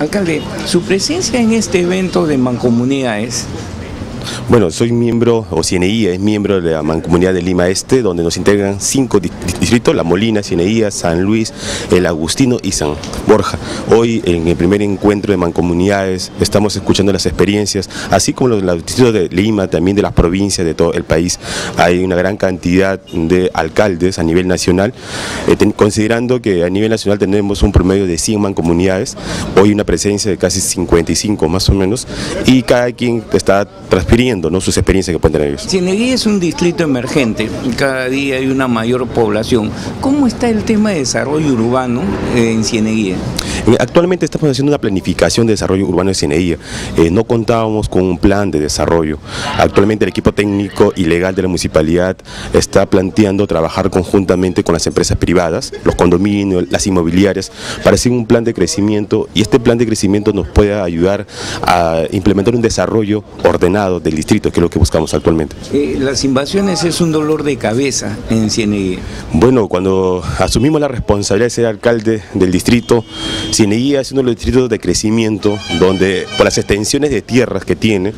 Alcalde, su presencia en este evento de mancomunidades. Bueno, soy miembro, o Cieneguía es miembro de la Mancomunidad de Lima Este, donde nos integran 5 distritos: La Molina, Cieneguía, San Luis, El Agustino y San Borja. Hoy, en el primer encuentro de mancomunidades, estamos escuchando las experiencias, así como los distritos de Lima, también de las provincias de todo el país. Hay una gran cantidad de alcaldes a nivel nacional, considerando que a nivel nacional tenemos un promedio de 100 mancomunidades, hoy una presencia de casi 55 más o menos, y cada quien está transfiriendo, ¿no?, sus experiencias que pueden tener ellos. Cieneguía es un distrito emergente, cada día hay una mayor población. ¿Cómo está el tema de desarrollo urbano en Cieneguía? Actualmente estamos haciendo una planificación de desarrollo urbano en Cieneguía. No contábamos con un plan de desarrollo. Actualmente el equipo técnico y legal de la municipalidad está planteando trabajar conjuntamente con las empresas privadas, los condominios, las inmobiliarias, para hacer un plan de crecimiento, y este plan de crecimiento nos puede ayudar a implementar un desarrollo ordenado del distrito, que es lo que buscamos actualmente. Las invasiones es un dolor de cabeza en Cieneguía. Bueno, cuando asumimos la responsabilidad de ser alcalde del distrito, Cieneguía es uno de los distritos de crecimiento donde, por las extensiones de tierras que tiene,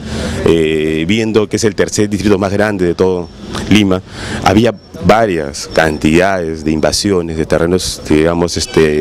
viendo que es el tercer distrito más grande de todo Lima, había varias cantidades de invasiones de terrenos, digamos,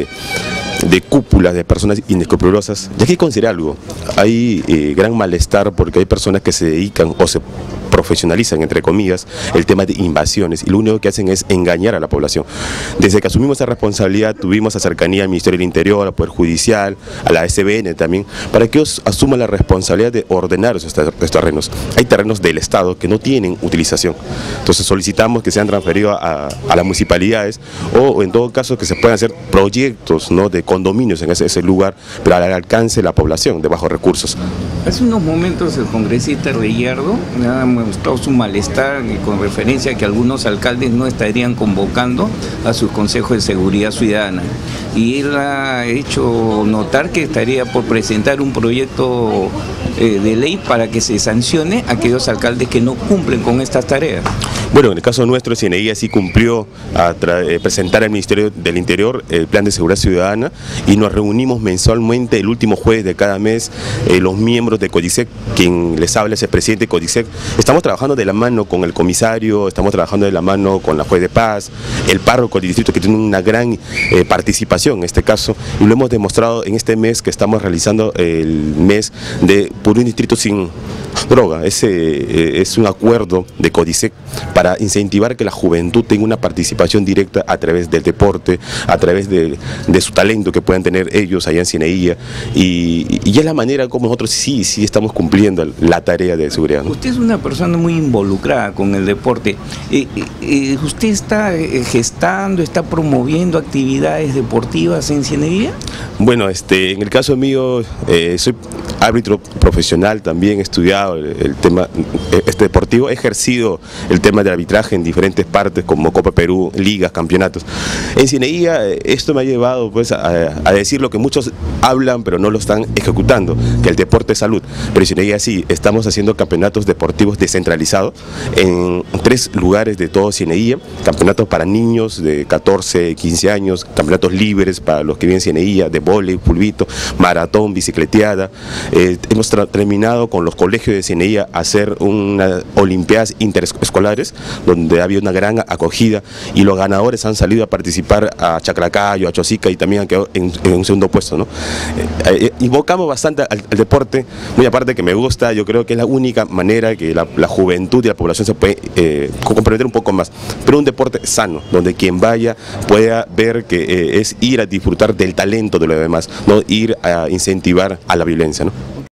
de cúpulas de personas inescrupulosas. Y hay que considerar algo: hay gran malestar porque hay personas que se dedican o se profesionalizan, entre comillas, el tema de invasiones, y lo único que hacen es engañar a la población. Desde que asumimos esa responsabilidad tuvimos cercanía al Ministerio del Interior, al Poder Judicial, a la SBN también, para que ellos asuman la responsabilidad de ordenar esos terrenos. Hay terrenos del Estado que no tienen utilización, entonces solicitamos que sean transferidos a las municipalidades, o en todo caso que se puedan hacer proyectos, ¿no?, de condominios en ese lugar, pero al alcance de la población de bajos recursos. Hace unos momentos el congresista Reyardo ha mostrado su malestar con referencia a que algunos alcaldes no estarían convocando a sus consejos de seguridad ciudadana, y él ha hecho notar que estaría por presentar un proyecto de ley para que se sancione a aquellos alcaldes que no cumplen con estas tareas. Bueno, en el caso nuestro, Cieneguía sí cumplió a presentar al Ministerio del Interior el Plan de Seguridad Ciudadana, y nos reunimos mensualmente el último jueves de cada mes, los miembros de CODISEC, quien les habla es el presidente de CODISEC. Estamos trabajando de la mano con el comisario, estamos trabajando de la mano con la juez de paz, el párroco del distrito, que tiene una gran participación en este caso, y lo hemos demostrado en este mes que estamos realizando el mes por un distrito sin droga. Es un acuerdo de CODISEC para incentivar que la juventud tenga una participación directa a través del deporte, a través de su talento que puedan tener ellos allá en Cieneguía, y es la manera como nosotros sí estamos cumpliendo la tarea de seguridad, ¿no? Usted es una persona muy involucrada con el deporte. ¿Usted está gestando, está promoviendo actividades deportivas en Cieneguía? Bueno, en el caso mío, soy árbitro profesional, también he estudiado el tema deportivo, he ejercido el tema del arbitraje en diferentes partes como Copa Perú, ligas, campeonatos. En Cieneguía esto me ha llevado pues a decir lo que muchos hablan pero no lo están ejecutando, que el deporte es salud. Pero en Cieneguía sí, estamos haciendo campeonatos deportivos descentralizados en 3 lugares de todo Cieneguía: campeonatos para niños de 14, 15 años, campeonatos libres para los que viven en Cieneguía, de vóley, pulvito, maratón, bicicleteada. Hemos terminado con los colegios de Cieneguía a hacer unas olimpiadas interescolares donde había una gran acogida, y los ganadores han salido a participar a Chaclacayo, a Chosica, y también han quedado en un segundo puesto, ¿no? Invocamos bastante al deporte, muy aparte que me gusta. Yo creo que es la única manera que la juventud y la población se puede comprometer un poco más, pero un deporte sano, donde quien vaya pueda ver que es ir a disfrutar del talento de los demás, no ir a incentivar a la violencia, ¿no?